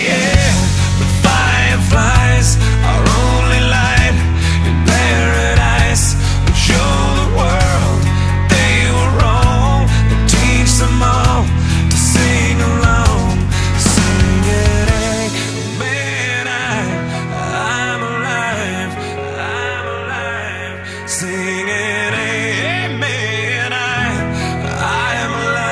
yeah. The fireflies are only light in paradise. We show the world they were wrong and teach them all to sing along. Sing it, hey, man, I'm alive, I'm alive. Sing it, hey, man, I am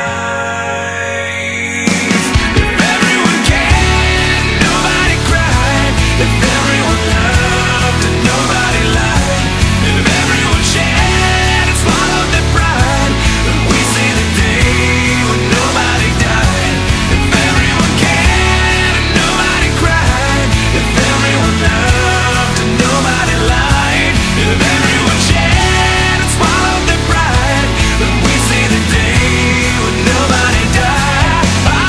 alive. If everyone cared, nobody cried. If everyone loved and nobody lied. If everyone shared and swallowed their pride, then we see the day when nobody died. If everyone cared and nobody cried. If everyone loved and nobody lied. If everyone shared and swallowed their pride, then we see the day when nobody died.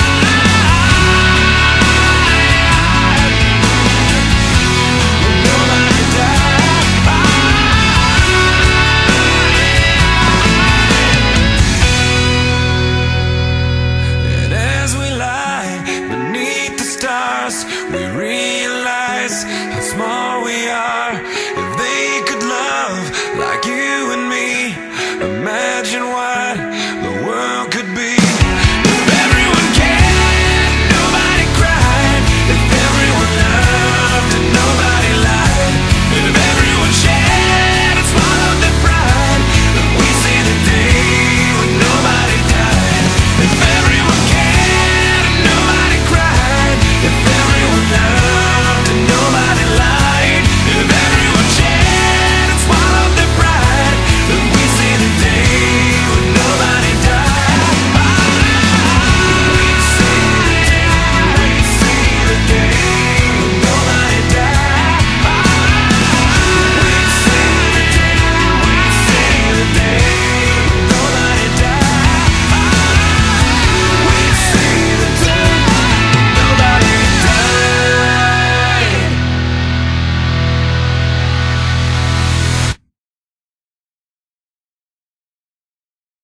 When nobody died. And as we lie beneath the stars, we realize how small we are.